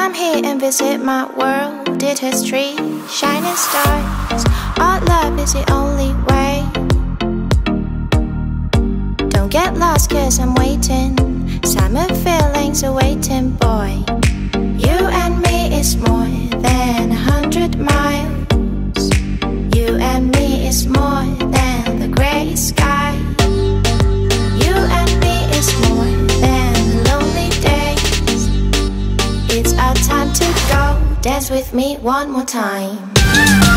Come here and visit my world. Did history, shining stars. Our love is the only way. Don't get lost cause I'm waiting. Summer feelings are waiting, boy. You and me is more than 100 miles. You and me is more than the gray sky. You and me is more than lonely days. It's our time to go. Dance with me one more time.